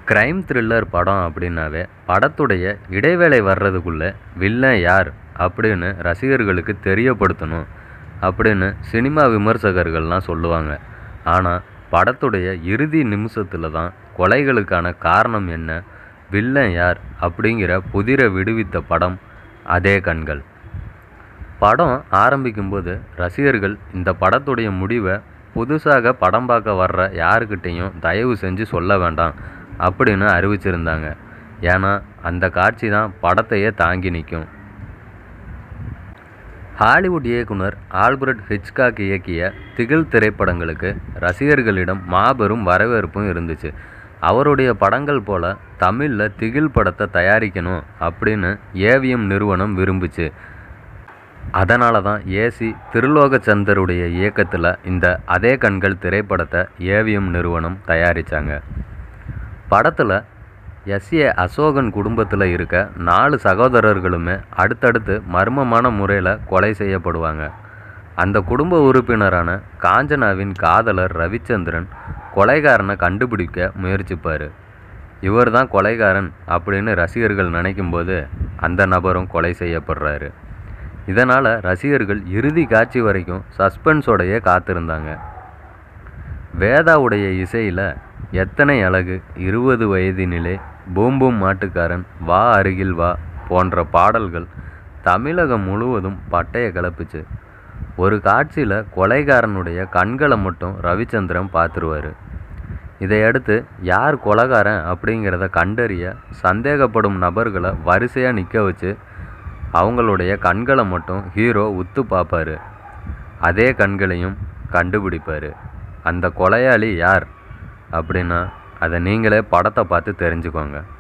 Crime thriller படம் அப்படின்னாவே படத்துடைய இடைவேளை வர்றதுக்குள்ளே வில்லன் யார் அப்படின்னு ரசிகர்களுக்கு தெரியப்படுத்தணும் அப்படின்னு சினிமா விமர்சகர்கள்லாம் சொல்லுவாங்க. ஆனால் படத்துடைய இறுதி நிமிஷத்தில் தான் கொலைகளுக்கான காரணம் என்ன, வில்லன் யார் அப்படிங்கிற புதிரை விடுவித்த படம் அதே கண்கள். படம் ஆரம்பிக்கும்போது ரசிகர்கள் இந்த படத்துடைய முடிவை புதுசாக படம் பார்க்க வர்ற யாருக்கிட்டையும் தயவு செஞ்சு சொல்ல வேண்டாம் அப்படின்னு அறிவிச்சிருந்தாங்க. ஏன்னா அந்த காட்சி தான் படத்தையே தாங்கி நிற்கும். ஹாலிவுட் இயக்குனர் ஆல்பர்ட் ஹிட்ச்காக் இயக்கிய திகில் திரைப்படங்களுக்கு ரசிகர்களிடம் மாபெரும் வரவேற்பும் இருந்துச்சு. அவருடைய படங்கள் போல தமிழில் திகில் படத்தை தயாரிக்கணும் அப்படின்னு ஏவிஎம் நிறுவனம் விரும்புச்சு. அதனால தான் ஏசி திருலோகச்சந்தருடைய இயக்கத்தில் இந்த அதே கண்கள் திரைப்படத்தை ஏவிஎம் நிறுவனம் தயாரித்தாங்க. படத்தில் எஸ்ஏ அசோகன் குடும்பத்தில் இருக்க 4 சகோதரர்களுமே அடுத்தடுத்து மர்மமான முறையில் கொலை செய்யப்படுவாங்க. அந்த குடும்ப உறுப்பினரான காஞ்சனாவின் காதலர் ரவிச்சந்திரன் கொலைகாரனை கண்டுபிடிக்க முயற்சிப்பார். இவர் தான் கொலைகாரன் அப்படின்னு ரசிகர்கள் நினைக்கும்போது அந்த நபரும் கொலை செய்யப்படுறாரு. இதனால் ரசிகர்கள் இறுதி காட்சி வரைக்கும் சஸ்பென்ஸோடையே காத்திருந்தாங்க. வேதாவுடைய இசையில் எத்தனை அழகு, 20 வயதினிலே, பூம் பூம் மாட்டுக்காரன், வா அருகில் வா போன்ற பாடல்கள் தமிழகம் முழுவதும் பட்டைய கிளப்புச்சு. ஒரு காட்சியில் கொலைகாரனுடைய கண்களை மட்டும் ரவிச்சந்திரன் பார்த்துருவார். இதையடுத்து யார் கொலைகாரன் அப்படிங்கிறத கண்டறிய சந்தேகப்படும் நபர்களை வரிசையாக நிற்க வச்சு அவங்களுடைய கண்களை மட்டும் ஹீரோ உத்து பார்ப்பார். அதே கண்களையும் கண்டுபிடிப்பார். அந்த கொலையாளி யார் அப்படின்னா அதை நீங்களே படத்தை பார்த்து தெரிஞ்சுக்கோங்க.